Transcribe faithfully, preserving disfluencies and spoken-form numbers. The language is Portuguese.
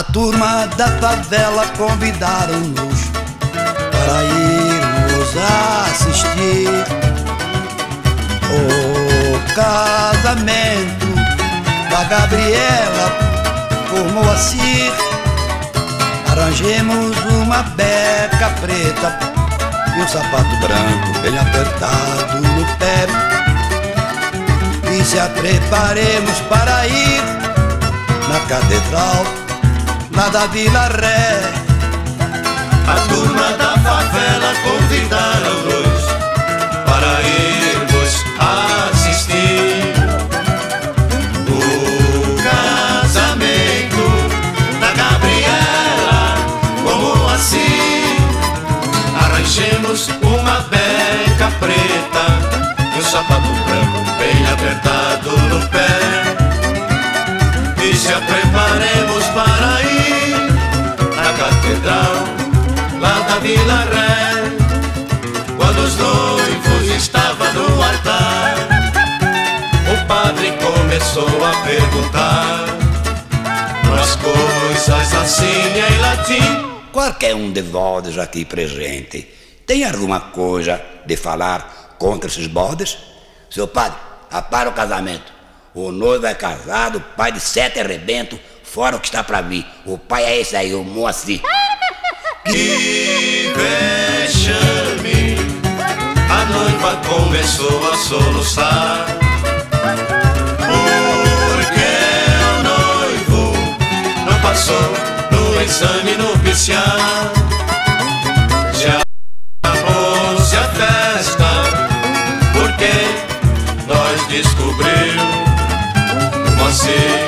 A turma da favela convidaram-nos para irmos assistir o casamento da Gabriela com Moacir. Arranjemos uma beca preta e um sapato branco bem apertado no pé, e se preparemos para ir na catedral lá da Vila Ré. A turma da favela convidaram-nos para irmos assistir o casamento da Gabriela com Moacir. Arranjemos uma beca preta e um sapato branco bem apertado no pé, e se preparemos para ir na catedral lá da Vila Ré. Quando os noivos estavam no altar, o padre começou a perguntar umas coisas assim em latim. Qualquer um de vós aqui presente tem alguma coisa de falar contra esses bodes? Seu padre, apara o casamento. O noivo é casado, pai de sete arrebentos, fora o que está pra vir. O pai é esse aí, o Moacir. Que vexame! A noiva começou a soluçar, porque o noivo não passou no exame nupcial. Já acabou-se a festa, porque nós descobrimos você